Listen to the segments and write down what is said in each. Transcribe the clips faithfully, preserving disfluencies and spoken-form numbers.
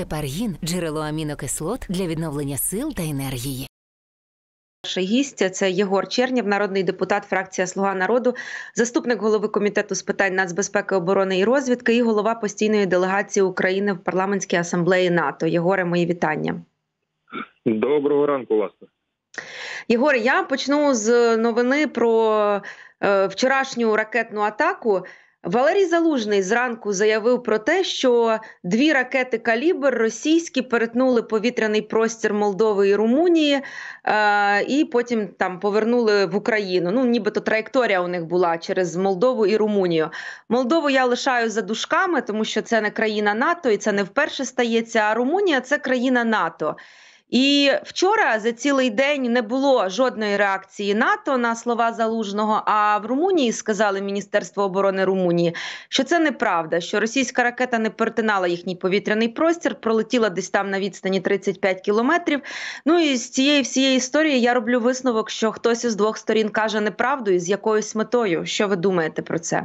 Гепаргін – джерело амінокислот для відновлення сил та енергії. Перший гість – це Єгор Чернєв, народний депутат, фракція «Слуга народу», заступник голови Комітету з питань нацбезпеки, оборони і розвідки і голова постійної делегації України в Парламентській асамблеї НАТО. Єгоре, мої вітання. Доброго ранку, власне. Єгоре, я почну з новини про е, вчорашню ракетну атаку. Валерій Залужний зранку заявив про те, що дві ракети «Калібр» російські перетнули повітряний простір Молдови і Румунії е, і потім там повернули в Україну. Ну, нібито траєкторія у них була через Молдову і Румунію. Молдову я лишаю за дужками, тому що це не країна НАТО і це не вперше стається, а Румунія – це країна НАТО. І вчора за цілий день не було жодної реакції НАТО на слова Залужного, а в Румунії сказали, Міністерство оборони Румунії, що це неправда, що російська ракета не перетинала їхній повітряний простір, пролетіла десь там на відстані тридцять п'ять кілометрів. Ну і з цієї всієї історії я роблю висновок, що хтось із двох сторін каже неправду і з якоюсь метою. Що ви думаєте про це?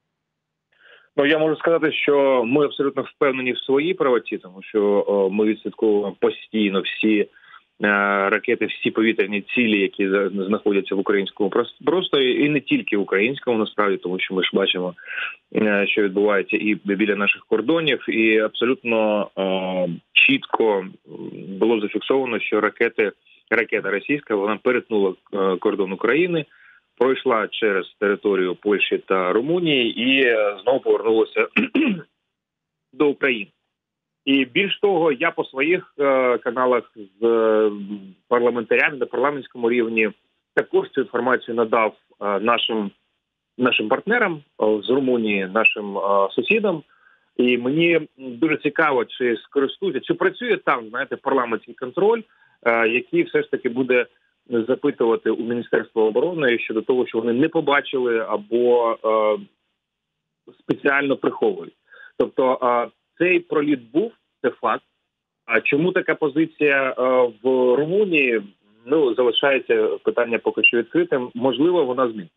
Ну, я можу сказати, що ми абсолютно впевнені в своїй правоті, тому що о, ми відслідковуємо постійно всі е, ракети, всі повітряні цілі, які знаходяться в українському просторі, і не тільки в українському, насправді, тому що ми ж бачимо, е, що відбувається і біля наших кордонів, і абсолютно е, чітко було зафіксовано, що ракети, ракета російська, вона перетнула е, кордон України, пройшла через територію Польщі та Румунії і знову повернулася до України. І більш того, я по своїх е, каналах з е, парламентарями на парламентському рівні також цю інформацію надав е, нашим, нашим партнерам е, з Румунії, нашим е, сусідам. І мені дуже цікаво, чи скористуються, чи працює там, знаєте, парламентський контроль, е, який все ж таки буде запитувати у Міністерства оборони щодо того, що вони не побачили або е, спеціально приховують. Тобто е, цей проліт був, це факт. А чому така позиція е, в Румунії? Ну, залишається питання поки що відкритим. Можливо, вона зміниться.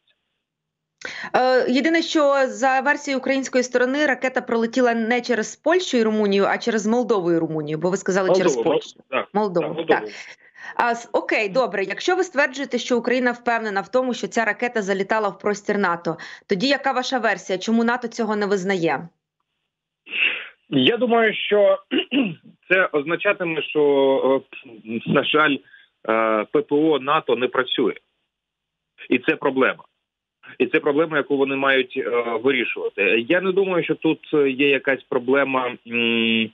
Єдине, що за версією української сторони ракета пролетіла не через Польщу і Румунію, а через Молдову і Румунію, бо ви сказали Молдову, через Польщу. Так, Молдову, так. так. А, окей, добре. Якщо ви стверджуєте, що Україна впевнена в тому, що ця ракета залітала в простір НАТО, тоді яка ваша версія? Чому НАТО цього не визнає? Я думаю, що це означатиме, що, на жаль, ППО НАТО не працює. І це проблема. І це проблема, яку вони мають е, вирішувати. Я не думаю, що тут є якась проблема м,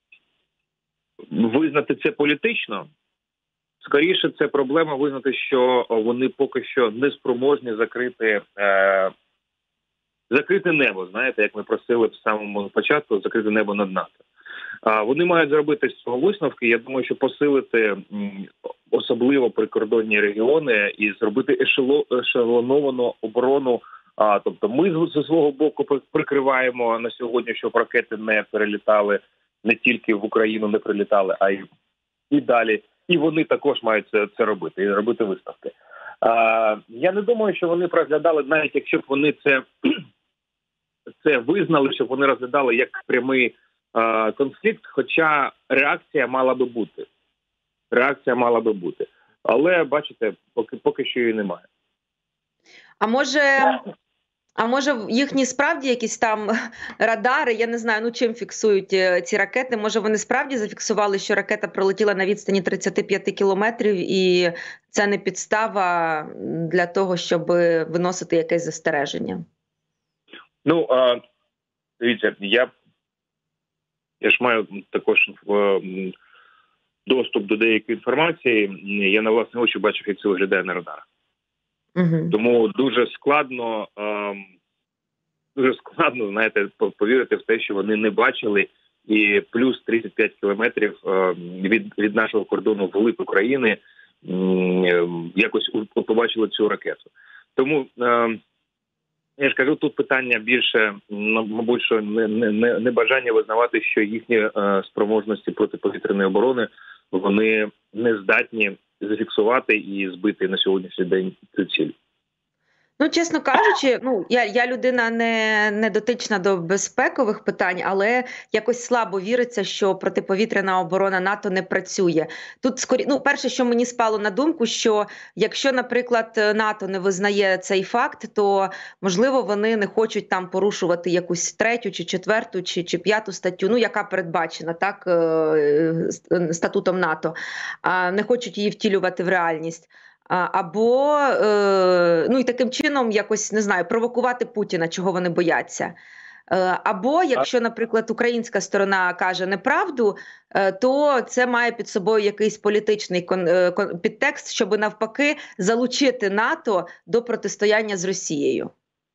визнати це політично. Скоріше, це проблема визнати, що вони поки що не спроможні закрити, е, закрити небо, знаєте, як ми просили в самому початку, закрити небо над НАТО. А вони мають зробити з цього висновки. Я думаю, що посилити м, особливо прикордонні регіони і зробити ешело, ешелоновану оборону. А, тобто ми зі свого боку прикриваємо на сьогодні, щоб ракети не перелітали, не тільки в Україну не прилітали, а й і далі. І вони також мають це, це робити, і робити висновки. А, я не думаю, що вони розглядали, навіть якщо б вони це, це визнали, щоб вони розглядали як прямий а, конфлікт, хоча реакція мала би бути. Реакція мала би бути. Але, бачите, поки, поки що її немає. А може... А може їхні справді якісь там радари, я не знаю, ну чим фіксують ці ракети, може вони справді зафіксували, що ракета пролетіла на відстані тридцять п'ять кілометрів і це не підстава для того, щоб виносити якесь застереження? Ну, а, дивіться, я, я ж маю також доступ до деякої інформації, я на власні очі бачив, як це виглядає на радарах. Угу. Тому дуже складно, е, дуже складно, знаєте, повірити в те, що вони не бачили, і плюс тридцять п'ять кілометрів е, від, від нашого кордону вглиб України е, якось побачили цю ракету. Тому, е, я ж кажу, тут питання більше, мабуть, що не, не, не бажання визнавати, що їхні е, спроможності протиповітряної оборони, вони не здатні зафіксувати і збити на сьогоднішній день цю ціль. Ну, чесно кажучи, ну я я людина не, не дотична до безпекових питань, але якось слабо віриться, що протиповітряна оборона НАТО не працює. Тут скорі, ну, перше, що мені спало на думку, що якщо, наприклад, НАТО не визнає цей факт, то можливо вони не хочуть там порушувати якусь третю чи четверту чи, чи п'яту статтю, ну яка передбачена так статутом НАТО, а не хочуть її втілювати в реальність. Або, е, ну і таким чином якось, не знаю, провокувати Путіна, чого вони бояться. Е, або, якщо, наприклад, українська сторона каже неправду, е, то це має під собою якийсь політичний кон, е, кон, підтекст, щоб навпаки залучити НАТО до протистояння з Росією.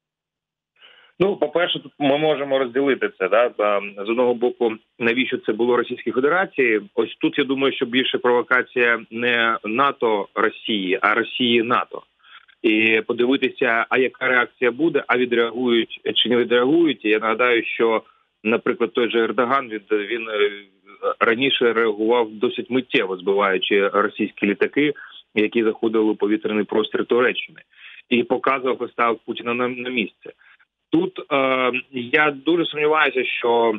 Ну, по-перше, тут ми можемо розділити це. Да? З одного боку, навіщо це було Російській Федерації? Ось тут, я думаю, що більше провокація не НАТО-Росії, а Росії-НАТО. І подивитися, а яка реакція буде, а відреагують чи не відреагують. І я нагадаю, що, наприклад, той же Ердоган, він, він раніше реагував досить миттєво, збиваючи російські літаки, які заходили у повітряний простір Туреччини. І показував і ставив Путіна на, на місце. Тут е, я дуже сумніваюся, що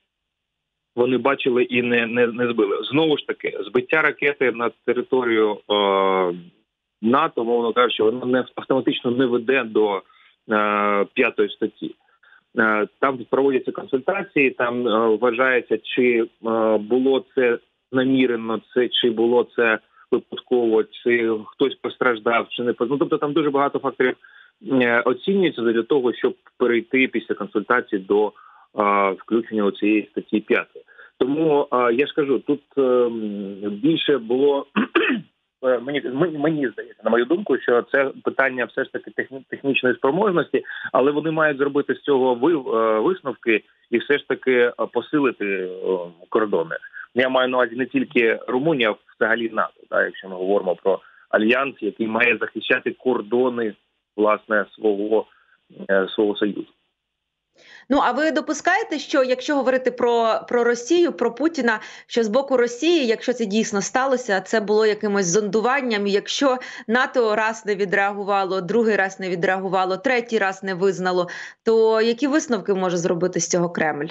вони бачили і не, не, не збили. Знову ж таки, збиття ракети на територію е, НАТО, мовно кажучи, воно не автоматично не веде до е, п'ятої статті. Е, там проводяться консультації, там е, вважається, чи е, було це намірено, це, чи було це випадково, чи хтось постраждав, чи не. Ну, тобто там дуже багато факторів оцінюється для того, щоб перейти після консультації до а, включення у цієї статті п'ятої. Тому а, я ж кажу, тут а, більше було мені, мені здається, на мою думку, що це питання все ж таки техні, технічної спроможності, але вони мають зробити з цього висновки і все ж таки посилити кордони. Я маю на увазі не тільки Румунія, а взагалі НАТО, так, якщо ми говоримо про альянс, який має захищати кордони власне свого, свого союзу. Ну, а ви допускаєте, що якщо говорити про, про Росію, про Путіна, що з боку Росії, якщо це дійсно сталося, це було якимось зондуванням, і якщо НАТО раз не відреагувало, другий раз не відреагувало, третій раз не визнало, то які висновки може зробити з цього Кремль?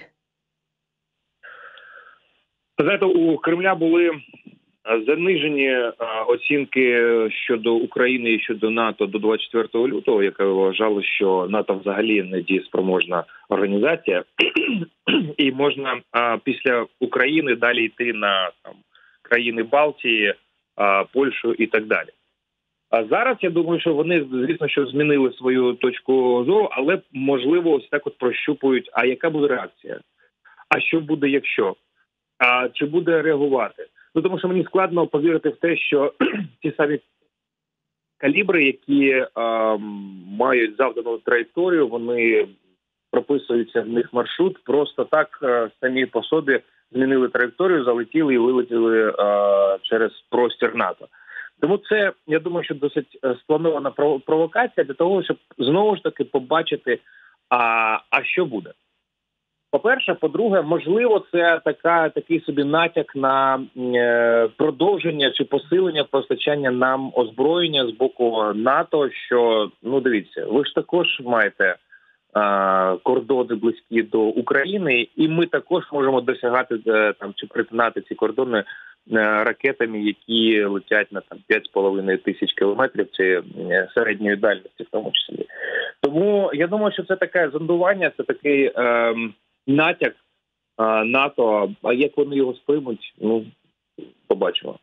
Знаєте, у Кремля були занижені оцінки щодо України і щодо НАТО до двадцять четвертого лютого, яка вважала, що НАТО взагалі не дієспроможна організація, і можна а, після України далі йти на там, країни Балтії, а, Польщу і так далі. А зараз, я думаю, що вони, звісно, що змінили свою точку зору, але, можливо, ось так от прощупують, а яка буде реакція? А що буде, якщо? А чи буде реагувати? Ну, тому що мені складно повірити в те, що ті самі калібри, які е, мають завдану траєкторію, вони прописуються в них маршрут, просто так е, самі по собі змінили траєкторію, залетіли і вилетіли е, через простір НАТО. Тому це, я думаю, що досить спланована провокація для того, щоб знову ж таки побачити, а, а що буде. По-перше, по-друге, можливо, це така, такий собі натяк на е, продовження чи посилення постачання нам озброєння з боку НАТО, що, ну дивіться, ви ж також маєте е, кордони близькі до України, і ми також можемо досягати е, там чи перетинати ці кордони е, ракетами, які летять на там п'ять з половиною тисяч кілометрів, чи е, середньої дальності в тому числі. Тому я думаю, що це таке зондування, це такий е, натяк а, НАТО, а як вони його сприймуть, ну, побачимо.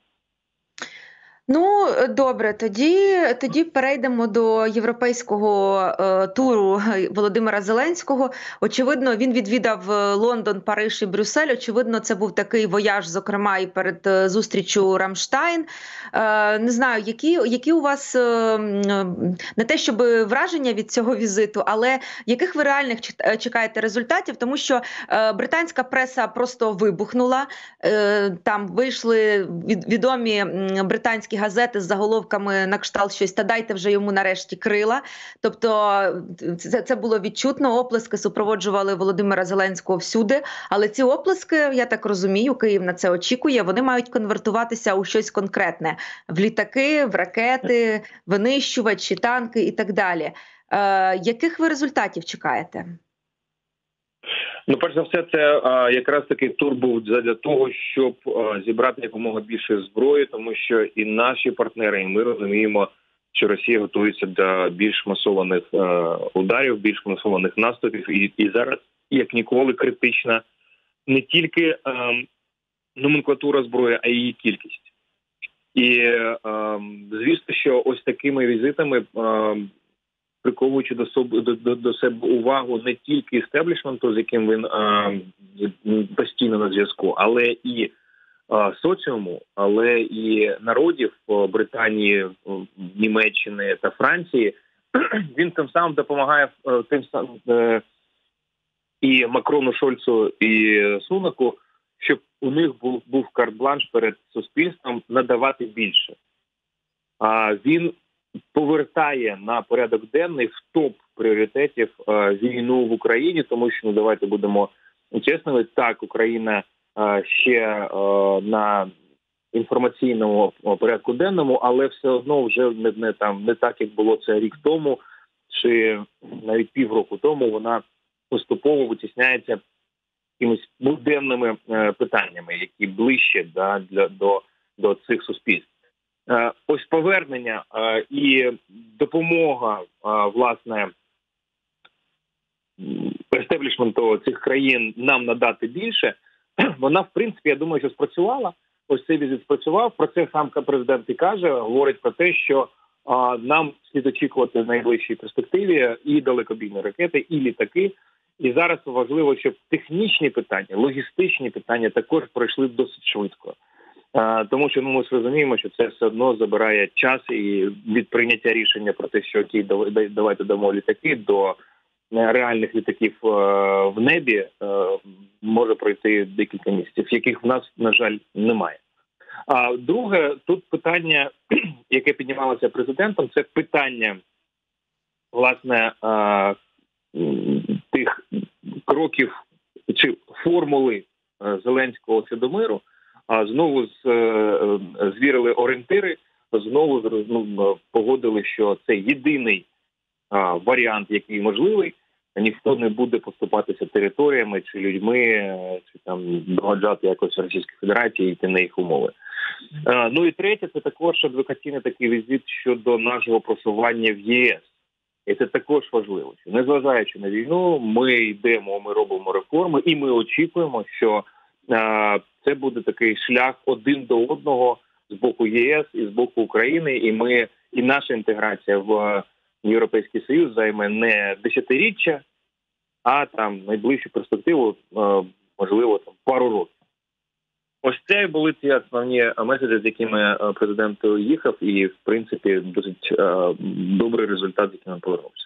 Ну, добре, тоді, тоді перейдемо до європейського е, туру Володимира Зеленського. Очевидно, він відвідав Лондон, Париж і Брюссель. Очевидно, це був такий вояж, зокрема, і перед е, зустрічю Рамштайн. Е, не знаю, які, які у вас, е, не те щоб враження від цього візиту, але яких ви реальних чекаєте результатів? Тому що е, британська преса просто вибухнула. Е, там вийшли від, відомі британські газети з заголовками на кшталт щось «Та дайте вже йому нарешті крила». Тобто це, це було відчутно, оплески супроводжували Володимира Зеленського всюди, але ці оплески, я так розумію, Київ на це очікує, вони мають конвертуватися у щось конкретне. В літаки, в ракети, винищувачі, танки і так далі. Яких ви результатів чекаєте? Ну, перш за все, це а, якраз таки тур був для того, щоб а, зібрати якомога більше зброї, тому що і наші партнери, і ми розуміємо, що Росія готується до більш масованих а, ударів, більш масованих наступів, і, і зараз, як ніколи, критична не тільки а, номенклатура зброї, а й її кількість. І, а, звісно, що ось такими візитами, а, приковуючи до себе, до, до себе увагу не тільки істеблішменту, з яким він а, постійно на зв'язку, але і а, соціуму, але і народів Британії, Німеччини та Франції, він тим самим допомагає тим самим і Макрону, Шольцу, і Сунаку, щоб у них був, був карт-бланш перед суспільством надавати більше. А він повертає на порядок денний в топ пріоритетів е, війну в Україні, тому що, ну, давайте будемо чесними, так, Україна е, ще е, на інформаційному порядку денному, але все одно вже не, не, там, не так, як було це рік тому, чи навіть півроку тому, вона поступово витісняється якимись буденними е, питаннями, які ближче, да, для, до, до цих суспільств. Ось повернення і допомога, власне, естеблішменту цих країн нам надати більше, вона, в принципі, я думаю, що спрацювала. Ось цей візит спрацював. Про це сам президент і каже, говорить про те, що нам слід очікувати в найближчій перспективі і далекобійні ракети, і літаки. І зараз важливо, щоб технічні питання, логістичні питання також пройшли досить швидко. Тому що, ну, ми розуміємо, що це все одно забирає час, і від прийняття рішення про те, що окей, давайте дамо літаки, до реальних літаків в небі може пройти декілька місяців, яких в нас, на жаль, немає. А друге, тут питання, яке піднімалося президентом, це питання, власне, тих кроків чи формули Зеленського щодо миру. А знову з, е, звірили орієнтири, знову ну, погодили, що це єдиний а, варіант, який можливий. Ніхто не буде поступатися територіями чи людьми, чи там догаджати якось Російській Федерації і йти на їх умови. А, ну і третє, це також адвокаційний такий візит щодо нашого просування в ЄС. І це також важливо. Що, незважаючи на війну, ми йдемо, ми робимо реформи, і ми очікуємо, що це буде такий шлях один до одного з боку ЄС і з боку України, і ми, і наша інтеграція в Європейський Союз займе не десятиріччя, а там найближчу перспективу, можливо, там пару років. Ось це були ті основні меседжі, з якими президент їхав, і, в принципі, досить добрий результат, з яким він повернувся.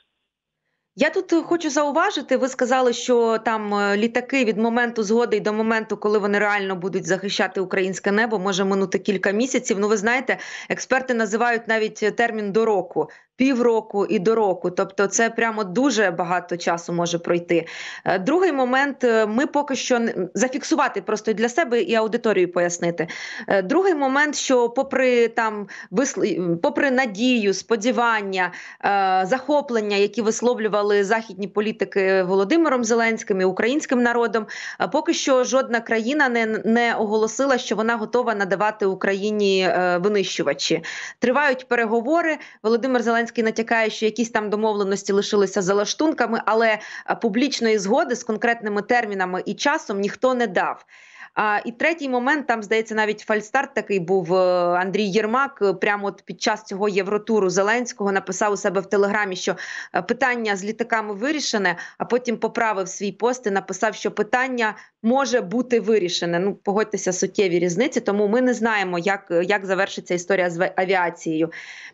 Я тут хочу зауважити, ви сказали, що там літаки від моменту згоди й до моменту, коли вони реально будуть захищати українське небо, може минути кілька місяців. Ну, ви знаєте, експерти називають навіть термін до року. Півроку і до року, тобто це прямо дуже багато часу може пройти. Другий момент, ми поки що зафіксувати просто для себе і аудиторію пояснити. Другий момент, що попри там попри надію, сподівання, захоплення, які висловлювали західні політики Володимиром Зеленським і українським народом, поки що жодна країна не, не оголосила, що вона готова надавати Україні винищувачі. Тривають переговори. Володимир Зеленський натякає, що якісь там домовленості лишилися за лаштунками, але публічної згоди з конкретними термінами і часом ніхто не дав. А, і третій момент, там, здається, навіть фальстарт такий був, Андрій Єрмак прямо от під час цього євротуру Зеленського написав у себе в Телеграмі, що питання з літаками вирішене, а потім поправив свій пост і написав, що питання може бути вирішене. Ну, погодьтеся, суттєві різниці, тому ми не знаємо, як, як завершиться історія з авіацією.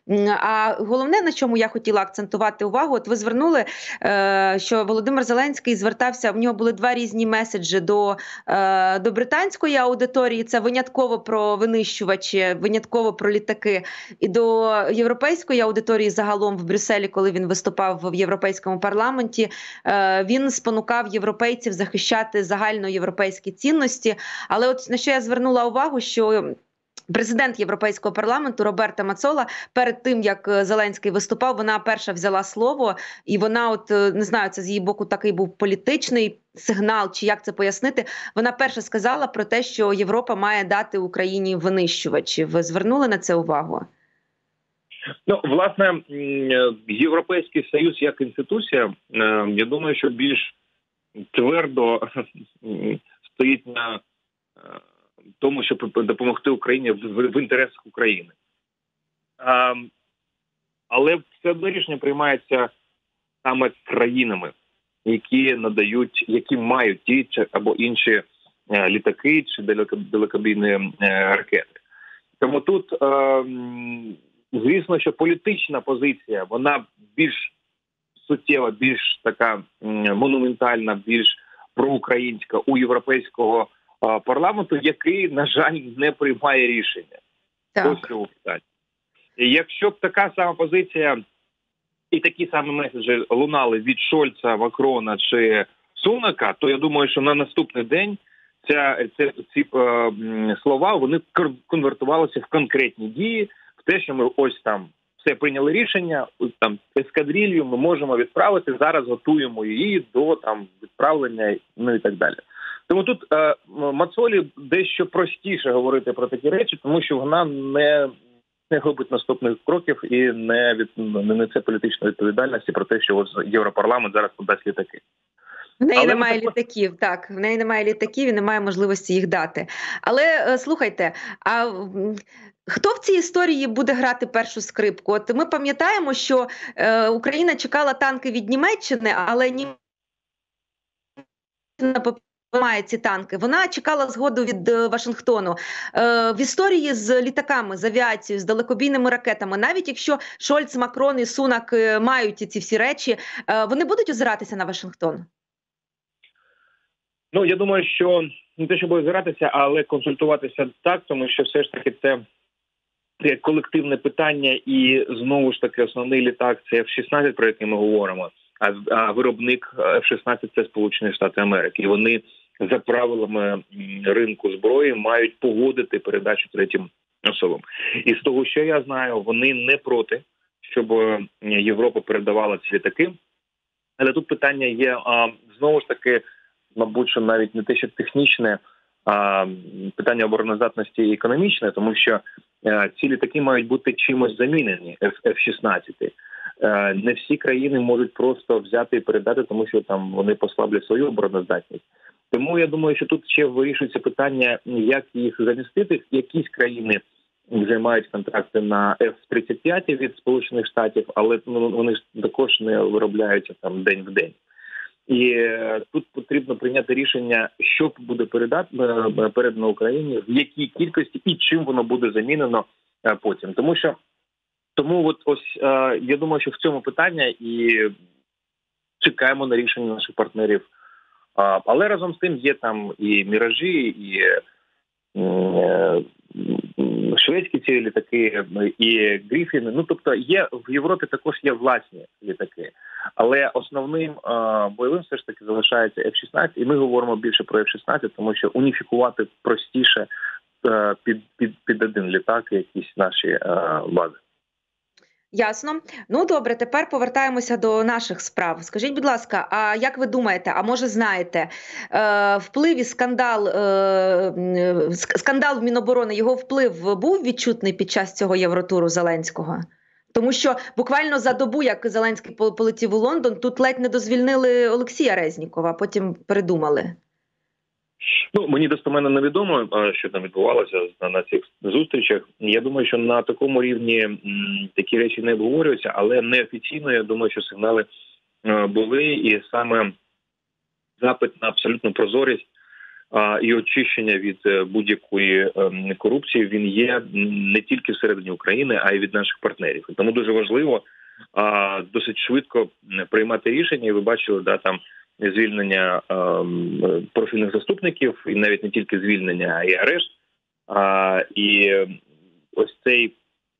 А головне, на чому я хотіла акцентувати увагу, от ви звернули, що Володимир Зеленський звертався, в нього були два різні меседжі до, до британської аудиторії, це винятково про винищувачі, винятково про літаки, і до європейської аудиторії загалом в Брюсселі, коли він виступав в Європейському парламенті, він спонукав європейців захищати загальноєвропейські цінності. Але от на що я звернула увагу, що Президент Європейського парламенту Роберта Мецола перед тим, як Зеленський виступав, вона перша взяла слово, і вона, от не знаю, це з її боку такий був політичний сигнал, чи як це пояснити. Вона перша сказала про те, що Європа має дати Україні винищувачів. Ви звернули на це увагу? Ну, власне, Європейський Союз як інституція, я думаю, що більш твердо стоїть на тому, щоб допомогти Україні в, в інтересах України. А, але все одно рішення приймається саме країнами, які надають, які мають ті чи або інші е, літаки чи далекобійні е, ракети. Тому тут, е, звісно, що політична позиція, вона більш суттєва, більш така е, монументальна, більш проукраїнська у європейського парламенту, який, на жаль, не приймає рішення. Ось цього питання. І якщо б така сама позиція і такі самі меседжі лунали від Шольца, Макрона чи Сунака, то я думаю, що на наступний день ця, ця, ці е, слова, вони конвертувалися в конкретні дії, в те, що ми ось там все прийняли рішення, там ескадрилью ми можемо відправити, зараз готуємо її до там відправлення, ну і так далі. Тому тут е, Мацолі дещо простіше говорити про такі речі, тому що вона не, не робить наступних кроків і не, від, не несе політичної відповідальності про те, що ось Європарламент зараз подасть літаки. В неї Але немає так... літаків, так, в неї немає літаків і немає можливості їх дати. Але, слухайте, а хто в цій історії буде грати першу скрипку? От ми пам'ятаємо, що е, Україна чекала танки від Німеччини, але Німеччина має ці танки. Вона чекала згоду від е, Вашингтону. Е, в історії з літаками, з авіацією, з далекобійними ракетами, навіть якщо Шольц, Макрон і Сунак е, мають ці всі речі, е, вони будуть озиратися на Вашингтон? Ну, я думаю, що не те, щоб озиратися, але консультуватися так, тому що все ж таки це колективне питання, і знову ж таки основний літак – це еф шістнадцять, про який ми говоримо, а, а виробник еф шістнадцять – це Сполучені Штати Америки. І вони за правилами ринку зброї мають погодити передачу третім особам. І з того, що я знаю, вони не проти, щоб Європа передавала ці літаки. Але тут питання є, а, знову ж таки, мабуть, що навіть не те, що технічне, а питання обороноздатності і економічне, тому що а, ці літаки мають бути чимось замінені, еф шістнадцять. А, не всі країни можуть просто взяти і передати, тому що там вони послаблять свою обороноздатність. Тому я думаю, що тут ще вирішується питання, як їх замістити. Якісь країни вже мають контракти на еф тридцять п'ять від Сполучених Штатів, але ну, вони ж також не виробляються там день в день. І е, тут потрібно прийняти рішення, що буде передано, передано Україні, в якій кількості і чим воно буде замінено е, потім. Тому що тому от ось е, я думаю, що в цьому питання і чекаємо на рішення наших партнерів. А, але разом з тим є там і міражі, і е, шведські ці літаки, і Гріфіни. Ну, тобто є в Європі також є власні літаки. Але основним е, бойовим все ж таки залишається еф шістнадцять, і ми говоримо більше про еф шістнадцять, тому що уніфікувати простіше е, під, під, під один літак якісь наші е, бази. Ясно. Ну, добре, тепер повертаємося до наших справ. Скажіть, будь ласка, а як ви думаєте, а може знаєте, е, вплив і скандал, е, скандал в Міноборони, його вплив був відчутний під час цього Євротуру Зеленського? Тому що буквально за добу, як Зеленський полетів у Лондон, тут ледь не дозвільнили Олексія Резнікова, а потім передумали. Ну, мені достеменно невідомо, що там відбувалося на цих зустрічах. Я думаю, що на такому рівні м, такі речі не обговорюються, але неофіційно, я думаю, що сигнали е, були, і саме запит на абсолютну прозорість е, і очищення від е, будь-якої е, корупції, він є не тільки всередині України, а й від наших партнерів. Тому дуже важливо е, досить швидко приймати рішення, і ви бачили, да, там, звільнення е, профільних заступників, і навіть не тільки звільнення, а й арешт. А, і ось цей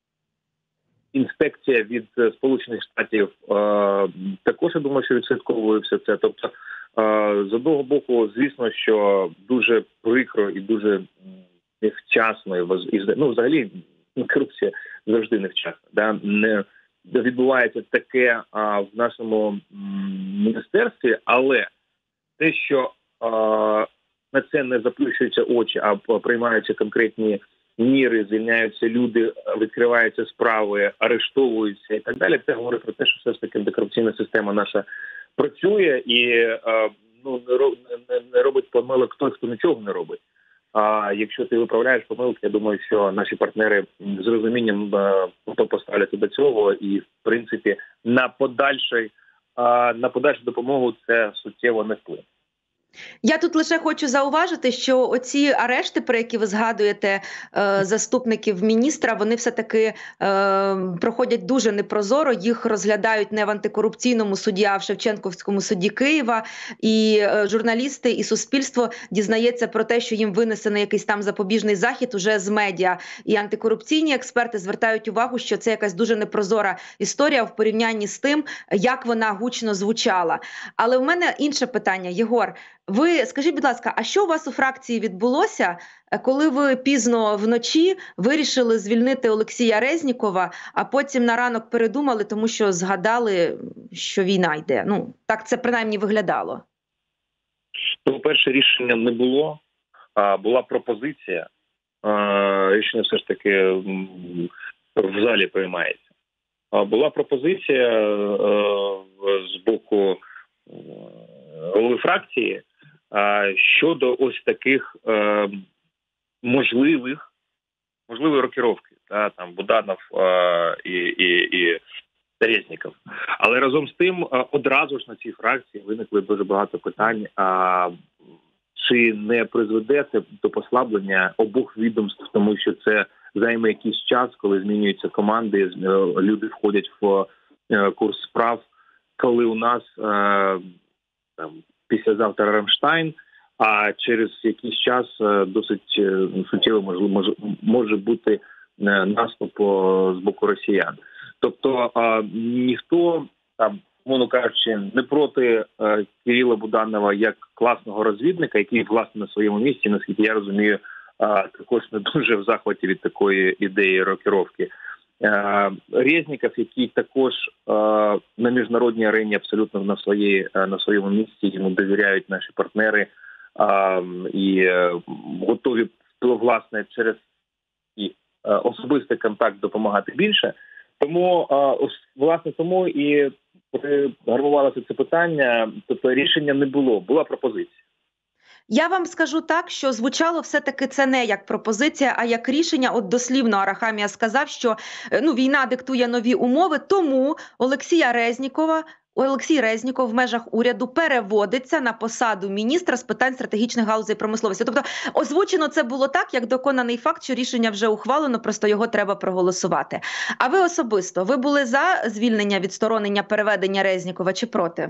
інспекція від Сполучених Штатів е, також, я думаю, що відслідковує все це. Тобто, е, з одного боку, звісно, що дуже прикро і дуже невчасно і ну, взагалі корупція завжди невчасно. Да? Не відбувається таке а, в нашому м, міністерстві, але те, що а, на це не заплющуються очі, а приймаються конкретні міри, звільняються люди, відкриваються справи, арештовуються і так далі, це говорить про те, що все ж таки антикорупційна система наша працює і а, ну, не, не робить помилок той, хто нічого не робить. А якщо ти виправляєш помилки, я думаю, що наші партнери з розумінням поставляться до цього і, в принципі, на подальший, на подальшу допомогу це суттєво не вплине. Я тут лише хочу зауважити, що оці арешти, про які ви згадуєте, е, заступників міністра, вони все-таки е, проходять дуже непрозоро, їх розглядають не в антикорупційному суді, а в Шевченківському суді Києва, і е, журналісти, і суспільство дізнається про те, що їм винесений якийсь там запобіжний захід уже з медіа. І антикорупційні експерти звертають увагу, що це якась дуже непрозора історія в порівнянні з тим, як вона гучно звучала. Але в мене інше питання, Єгор. Ви скажіть, будь ласка, а що у вас у фракції відбулося, коли ви пізно вночі вирішили звільнити Олексія Резнікова, а потім на ранок передумали, тому що згадали, що війна йде? Ну, так це принаймні виглядало. Ну, по-перше, рішення не було, а була пропозиція. А, рішення все ж таки в залі приймається. А, була пропозиція а, з боку голови фракції щодо ось таких е, можливих можливої рокіровки, та, там Буданов е, і, і, і Резніков. Але разом з тим е, одразу ж на цій фракції виникли дуже багато питань, а чи не призведе це до послаблення обох відомств, тому що це займе якийсь час, коли змінюються команди, люди входять в е, курс справ, коли у нас е, там, післязавтра Рамштайн, а через якийсь час досить суттєво може, може, може бути наступ з боку росіян. Тобто ніхто, там, мовно кажучи, не проти Кирила Буданова як класного розвідника, який, власне, на своєму місці, наскільки я розумію, також не дуже в захваті від такої ідеї рокіровки. Резніков, який також е, на міжнародній арені абсолютно на своїй на своєму місці, йому довіряють наші партнери е, і е, готові, власне, через і, е, особистий контакт допомагати більше. Тому, е, власне, тому і гармувалося це питання, тобто рішення не було, була пропозиція. Я вам скажу так, що звучало все-таки це не як пропозиція, а як рішення. От дослівно Арахамія сказав, що ну, війна диктує нові умови, тому Олексія Резнікова, Олексій Резніков в межах уряду переводиться на посаду міністра з питань стратегічних галузей промисловості. Тобто озвучено це було так, як доконаний факт, що рішення вже ухвалено, просто його треба проголосувати. А ви особисто, ви були за звільнення, відсторонення, переведення Резнікова чи проти?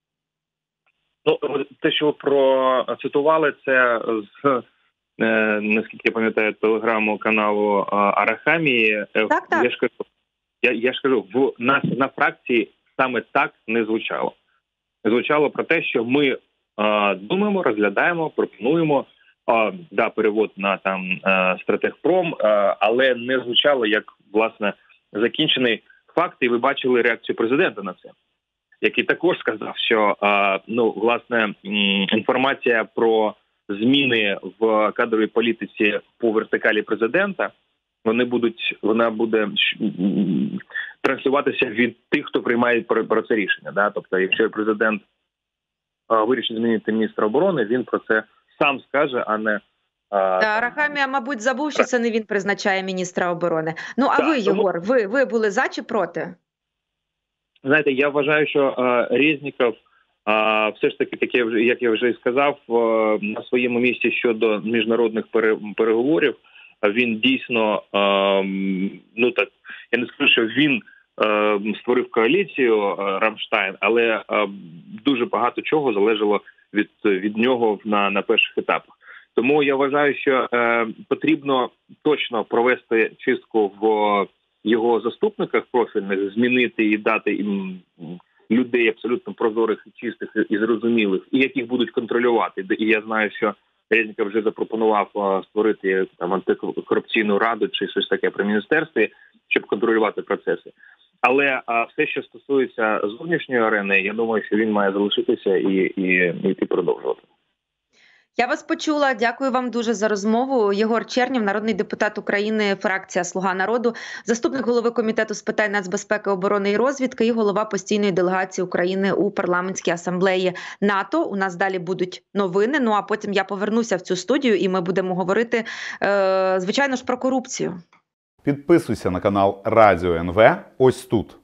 Ну, те, що процитували, це з, е, наскільки я пам'ятаю, телеграму каналу е, Арахамії. Так, так. Я ж кажу, я, я ж кажу, в нас на фракції саме так не звучало. Звучало про те, що ми е, думаємо, розглядаємо, пропонуємо е, да, перевод на там е, стратегпром, е, але не звучало як, власне, закінчений факт, і ви бачили реакцію президента на це, який також сказав, що, ну, власне, інформація про зміни в кадровій політиці по вертикалі президента, вони будуть, вона буде транслюватися від тих, хто приймає про це рішення. Да? Тобто, якщо президент вирішить змінити міністра оборони, він про це сам скаже, а не... Та, Арахамія, мабуть, забув, що це не він призначає міністра оборони. Ну, а так, ви, Єгор, ви, ви були за чи проти? Знаєте, я вважаю, що е, Резніков е, все ж таки, як я вже, як я вже і сказав, е, на своєму місці щодо міжнародних пере, переговорів, він дійсно, е, ну так, я не скажу, що він е, створив коаліцію е, Рамштайн, але е, дуже багато чого залежало від, від нього на, на перших етапах. Тому я вважаю, що е, потрібно точно провести чистку в його заступниках профільних, змінити і дати їм людей абсолютно прозорих, чистих і зрозумілих, і яких будуть контролювати. І я знаю, що Резніков вже запропонував створити там антикорупційну раду чи щось таке при міністерстві, щоб контролювати процеси. Але а, все, що стосується зовнішньої арени, я думаю, що він має залишитися і, і, і йти продовжувати. Я вас почула. Дякую вам дуже за розмову. Єгор Чернєв, народний депутат України, фракція «Слуга народу», заступник голови Комітету з питань нацбезпеки, оборони і розвідки і голова постійної делегації України у парламентській асамблеї НАТО. У нас далі будуть новини, ну а потім я повернуся в цю студію і ми будемо говорити, е, звичайно ж, про корупцію. Підписуйся на канал Радіо ен ве ось тут.